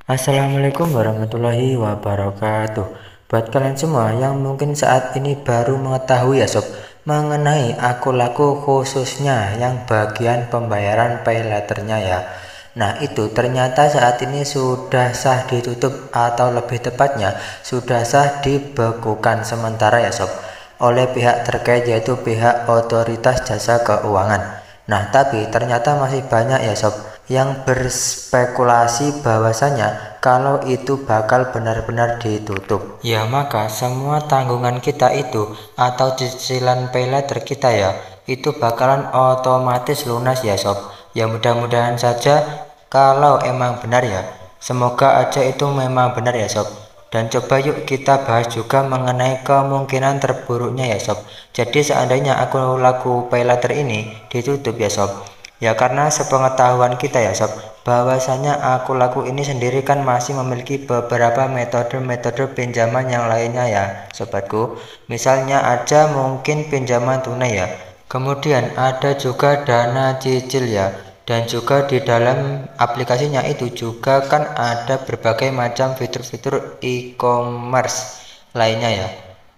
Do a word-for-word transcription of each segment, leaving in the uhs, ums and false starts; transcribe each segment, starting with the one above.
Assalamualaikum warahmatullahi wabarakatuh. Buat kalian semua yang mungkin saat ini baru mengetahui ya sob mengenai akun laku khususnya yang bagian pembayaran pay letternya ya. Nah itu ternyata saat ini sudah sah ditutup atau lebih tepatnya sudah sah dibekukan sementara ya sob oleh pihak terkait yaitu pihak otoritas jasa keuangan. Nah tapi ternyata masih banyak ya sob yang berspekulasi bahwasanya kalau itu bakal benar-benar ditutup. Ya maka semua tanggungan kita itu atau cicilan pay letter kita ya itu bakalan otomatis lunas ya sob. Ya mudah-mudahan saja kalau emang benar ya. Semoga aja itu memang benar ya sob. Dan coba yuk kita bahas juga mengenai kemungkinan terburuknya ya sob. Jadi seandainya akun laku pay letter ini ditutup ya sob, ya karena sepengetahuan kita ya sob, bahwasanya akun laku ini sendiri kan masih memiliki beberapa metode-metode pinjaman yang lainnya ya sobatku. Misalnya aja mungkin pinjaman tunai ya, kemudian ada juga dana cicil ya, dan juga di dalam aplikasinya itu juga kan ada berbagai macam fitur-fitur e-commerce lainnya ya,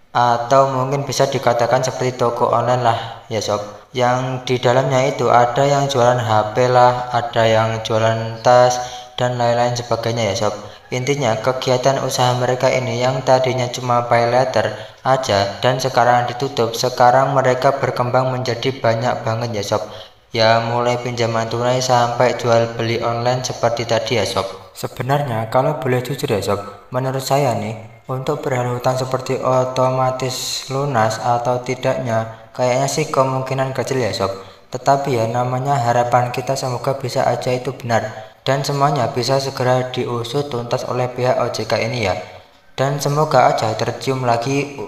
atau mungkin bisa dikatakan seperti toko online lah ya sob, yang di dalamnya itu ada yang jualan H P lah, ada yang jualan tas dan lain-lain sebagainya ya sob. Intinya kegiatan usaha mereka ini yang tadinya cuma pay letter aja dan sekarang ditutup, sekarang mereka berkembang menjadi banyak banget ya sob. Ya mulai pinjaman tunai sampai jual beli online seperti tadi ya sob. Sebenarnya kalau boleh jujur ya sob, menurut saya nih untuk berhal hutang seperti otomatis lunas atau tidaknya kayaknya sih kemungkinan kecil ya sob. Tetapi ya namanya harapan kita semoga bisa aja itu benar dan semuanya bisa segera diusut tuntas oleh pihak O J K ini ya. Dan semoga aja tercium lagi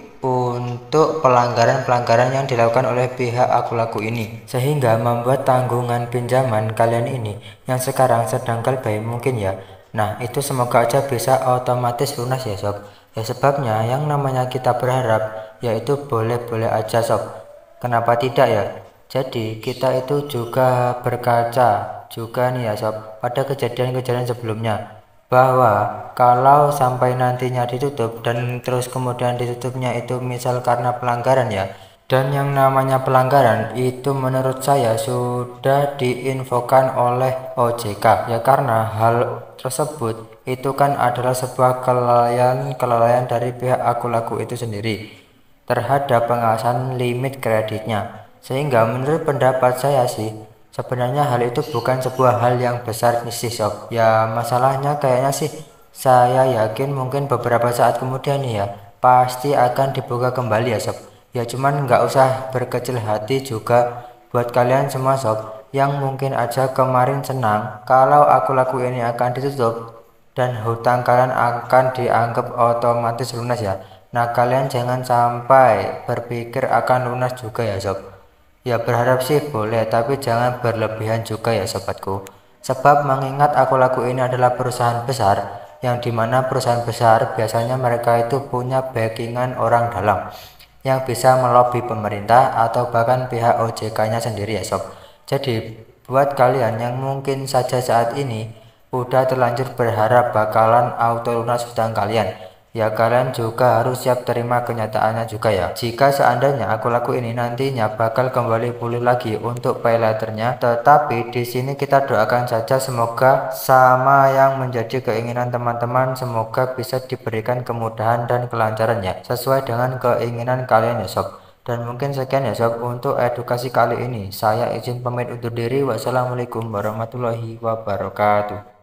untuk pelanggaran-pelanggaran yang dilakukan oleh pihak akun laku ini, sehingga membuat tanggungan pinjaman kalian ini yang sekarang sedang kalbai mungkin ya. Nah itu semoga aja bisa otomatis lunas ya sob. Ya sebabnya yang namanya kita berharap yaitu boleh-boleh aja sob. Kenapa tidak ya? Jadi kita itu juga berkaca juga nih ya sob pada kejadian-kejadian sebelumnya, bahwa kalau sampai nantinya ditutup dan terus kemudian ditutupnya itu misal karena pelanggaran ya, dan yang namanya pelanggaran itu menurut saya sudah diinfokan oleh O J K ya, karena hal tersebut itu kan adalah sebuah kelalaian-kelalaian dari pihak akun laku itu sendiri terhadap pengawasan limit kreditnya, sehingga menurut pendapat saya sih sebenarnya hal itu bukan sebuah hal yang besar sih sob. Ya masalahnya kayaknya sih saya yakin mungkin beberapa saat kemudian nih ya pasti akan dibuka kembali ya sob. Ya cuman nggak usah berkecil hati juga buat kalian semua sob, yang mungkin aja kemarin senang kalau akun laku ini akan ditutup dan hutang kalian akan dianggap otomatis lunas ya. Nah kalian jangan sampai berpikir akan lunas juga ya sob. Ya berharap sih boleh, tapi jangan berlebihan juga ya sobatku. Sebab mengingat akun laku ini adalah perusahaan besar, yang dimana perusahaan besar biasanya mereka itu punya backingan orang dalam yang bisa melobi pemerintah atau bahkan pihak O J K nya sendiri ya sob. Jadi buat kalian yang mungkin saja saat ini udah terlanjur berharap bakalan auto lunas hutang kalian, ya kalian juga harus siap terima kenyataannya juga ya. Jika seandainya akun laku ini nantinya bakal kembali pulih lagi untuk pay letternya, tetapi di sini kita doakan saja semoga sama yang menjadi keinginan teman-teman, semoga bisa diberikan kemudahan dan kelancaran ya sesuai dengan keinginan kalian ya sob. Dan mungkin sekian ya sob untuk edukasi kali ini. Saya izin pamit undur diri. Wassalamualaikum warahmatullahi wabarakatuh.